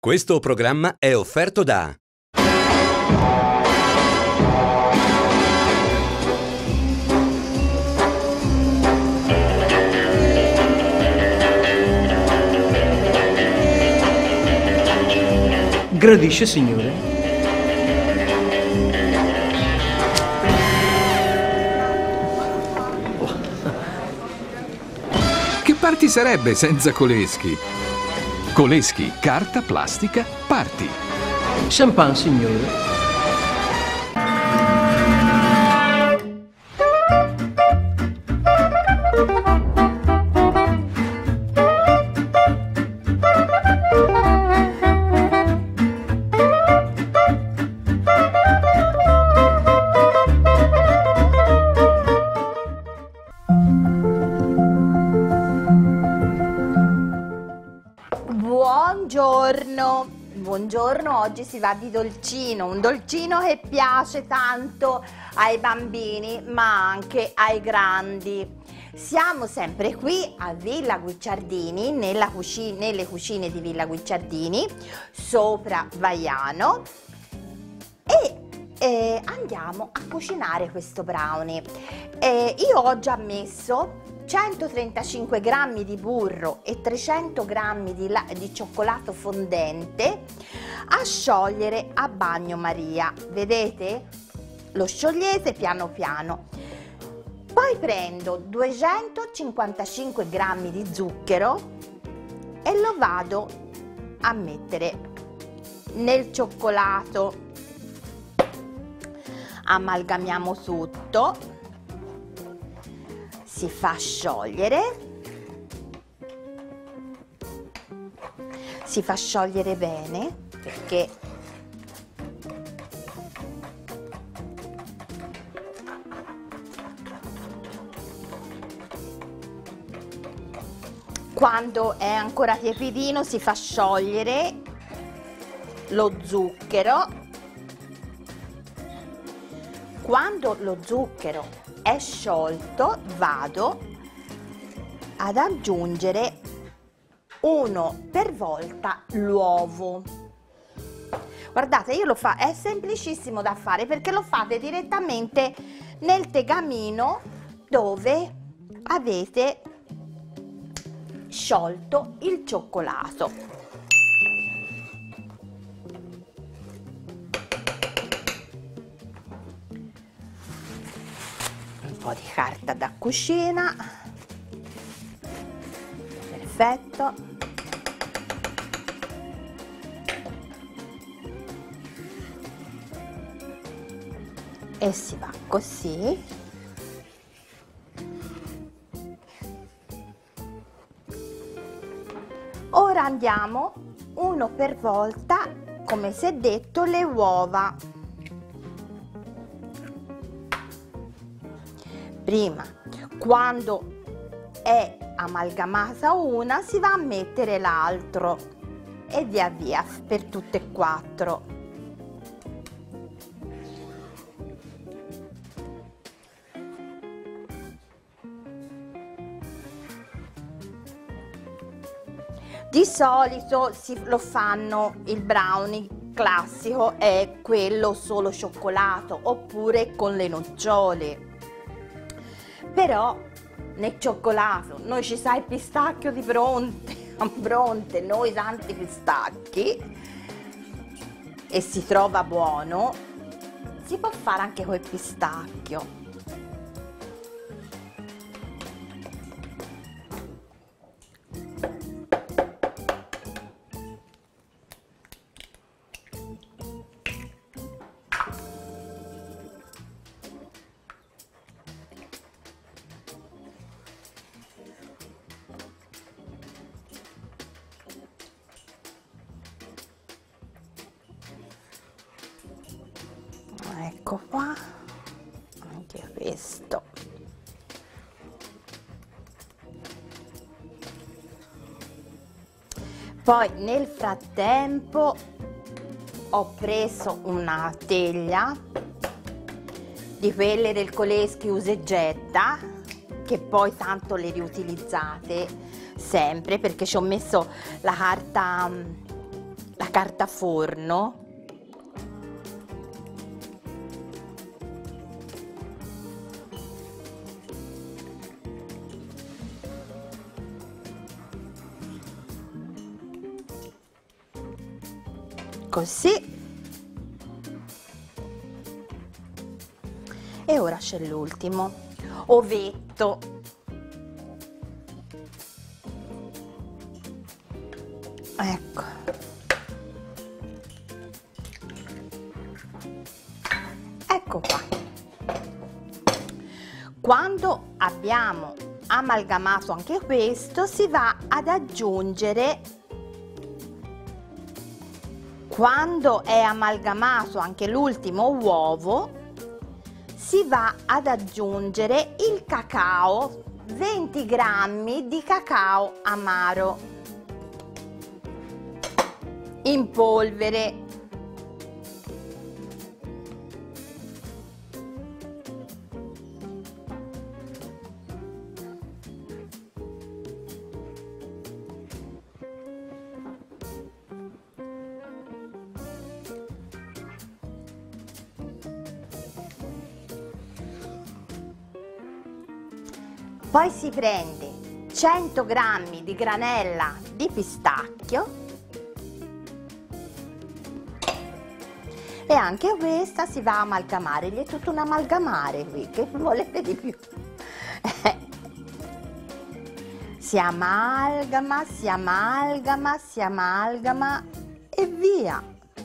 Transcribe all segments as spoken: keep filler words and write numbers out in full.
Questo programma è offerto da Gradisce, signore? Che party sarebbe senza Kolesky? Kolesky, carta, plastica, party. Champagne, signore? Buongiorno, buongiorno, oggi si va di dolcino, un dolcino che piace tanto ai bambini ma anche ai grandi. Siamo sempre qui a Villa Guicciardini, nella cucina, nelle cucine di Villa Guicciardini, sopra Vaiano, e eh, andiamo a cucinare questo brownie. Eh, io ho già messo centotrentacinque grammi di burro e trecento grammi di, di cioccolato fondente a sciogliere a bagnomaria. Vedete? Lo sciogliete piano piano. Poi prendo duecentocinquantacinque grammi di zucchero e lo vado a mettere nel cioccolato. Amalgamiamo tutto. Si fa sciogliere, si fa sciogliere bene perché quando è ancora tiepidino si fa sciogliere lo zucchero. Quando lo zucchero è sciolto vado ad aggiungere uno per volta l'uovo. Guardate, io lo fa, è semplicissimo da fare perché lo fate direttamente nel tegamino dove avete sciolto il cioccolato. Un po' di carta da cucina, perfetto. E si va così. Ora andiamo uno per volta, come si è detto, le uova. Prima, quando è amalgamata una, si va a mettere l'altro e via via per tutte e quattro. Di solito si, lo fanno, il brownie classico è quello solo cioccolato oppure con le nocciole. Però nel cioccolato noi ci sa il pistacchio di fronte, a fronte, noi tanti pistacchi, e si trova buono, si può fare anche col pistacchio. Ecco qua, anche questo. Poi nel frattempo ho preso una teglia di quelle del Kolesky usa e getta, che poi tanto le riutilizzate sempre, perché ci ho messo la carta la carta forno. Così. E ora c'è l'ultimo ovetto. Ecco. Ecco qua. Quando abbiamo amalgamato anche questo, si va ad aggiungere, quando è amalgamato anche l'ultimo uovo, si va ad aggiungere il cacao, venti grammi di cacao amaro in polvere. Poi si prende cento grammi di granella di pistacchio e anche questa si va a amalgamare. Gli è tutto un amalgamare qui, che volete di più? Si amalgama, si amalgama, si amalgama e via.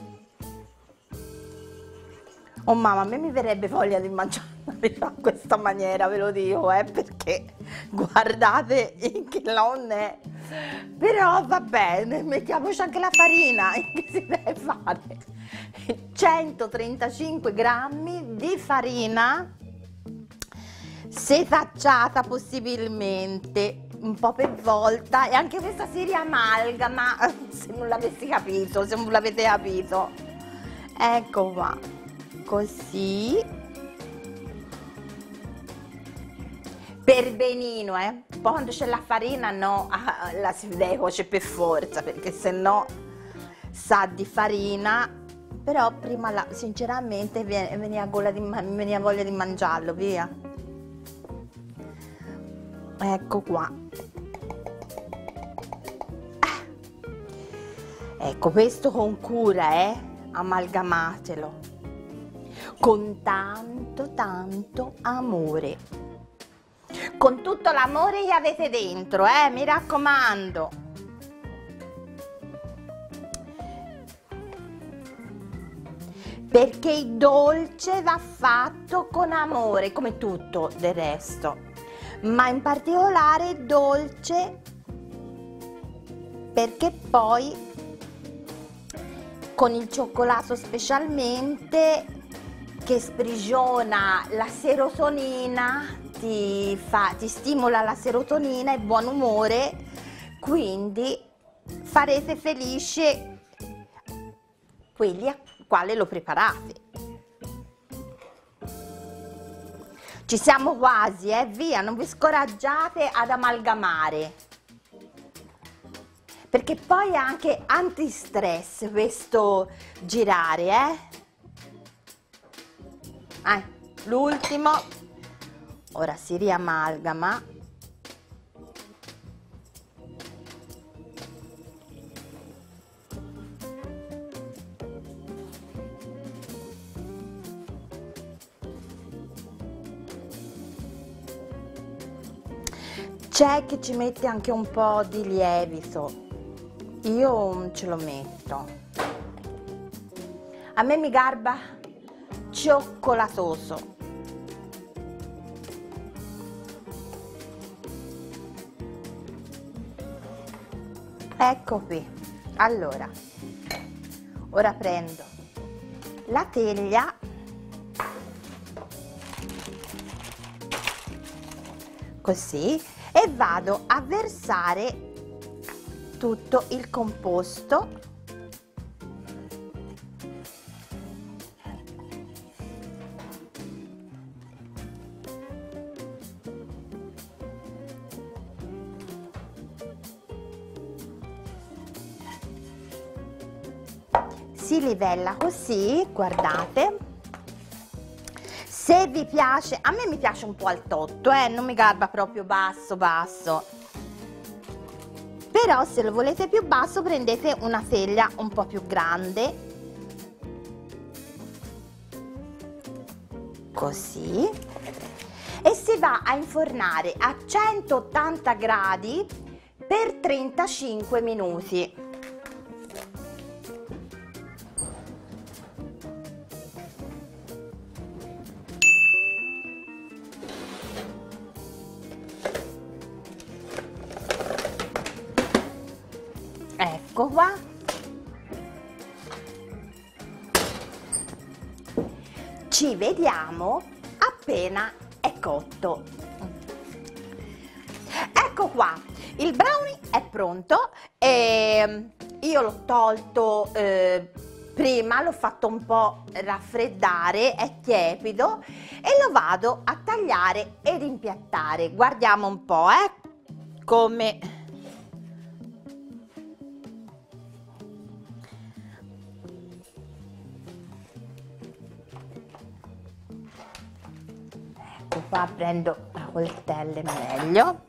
Oh mamma, a me mi verrebbe voglia di mangiare a questa maniera, ve lo dico, eh, perché guardate che non è. Però va bene, mettiamoci anche la farina, che si deve fare? centotrentacinque grammi di farina setacciata possibilmente, un po' per volta, e anche questa si riamalgama, se non l'avessi capito, se non l'avete capito. Ecco qua, così. Per benino, eh? Poi quando c'è la farina no, la si deve cuocere per forza, perché se no sa di farina. Però prima, la, sinceramente, veniva voglia, veniva voglia di mangiarlo, via. Ecco qua. Ecco, questo con cura, eh? Amalgamatelo. Con tanto, tanto amore. Con tutto l'amore che avete dentro, eh? Mi raccomando. Perché il dolce va fatto con amore, come tutto del resto, ma in particolare il dolce perché poi con il cioccolato specialmente, che sprigiona la serotonina, ti, fa, ti stimola la serotonina e buon umore, quindi farete felice quelli a quale lo preparate. Ci siamo quasi, eh? Via, non vi scoraggiate ad amalgamare, perché poi è anche antistress questo girare, eh? Eh, l'ultimo, ora si riamalgama. C'è chi ci mette anche un po' di lievito, io ce lo metto. A me mi garba cioccolatoso. Ecco qui. Allora, ora prendo la teglia, così, e vado a versare tutto il composto si livella così, guardate. Se vi piace, a me mi piace un po' altotto, eh, non mi garba proprio basso basso. Però se lo volete più basso prendete una teglia un po' più grande. Così. E si va a infornare a centottanta gradi per trentacinque minuti. Ecco qua. Ci vediamo appena è cotto. Ecco qua, il brownie è pronto e io l'ho tolto eh, prima, l'ho fatto un po' raffreddare, è tiepido e lo vado a tagliare ed impiattare. Guardiamo un po', eh, come... Ecco qua, prendo la coltella è meglio.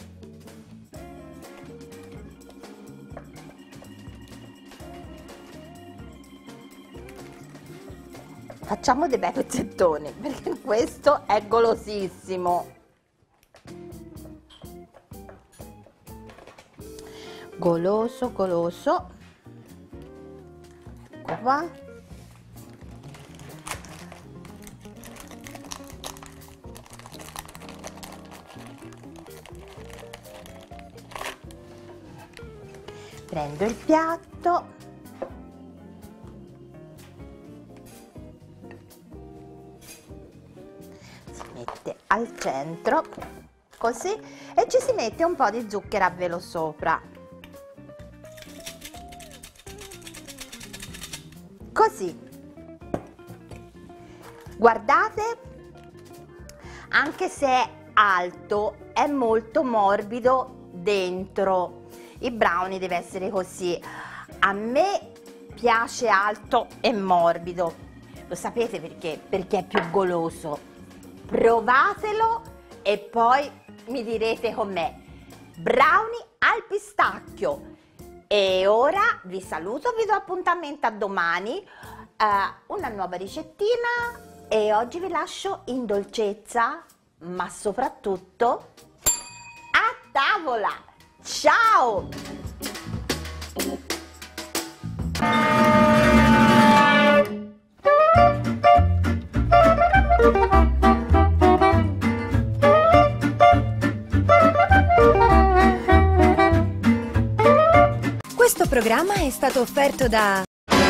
Facciamo dei bei pezzettoni perché questo è golosissimo. Goloso, goloso. Ecco qua. Prendo il piatto, si mette al centro, così, e ci si mette un po' di zucchero a velo sopra. Così. Guardate, anche se è alto, è molto morbido dentro. Il brownie deve essere così. A me piace alto e morbido. Lo sapete perché? Perché è più goloso. Provatelo e poi mi direte com'è. Brownie al pistacchio. E ora vi saluto, vi do appuntamento a domani. Uh, una nuova ricettina e oggi vi lascio in dolcezza, ma soprattutto a tavola. Ciao! Questo programma è stato offerto da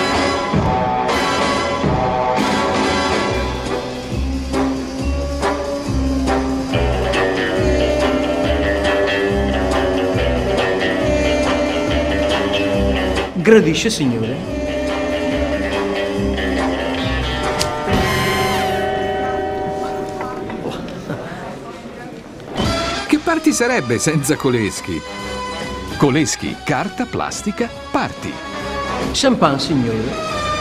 Gradisce, signore? Che party sarebbe senza Kolesky? Kolesky, carta, plastica, party. Champagne, signore?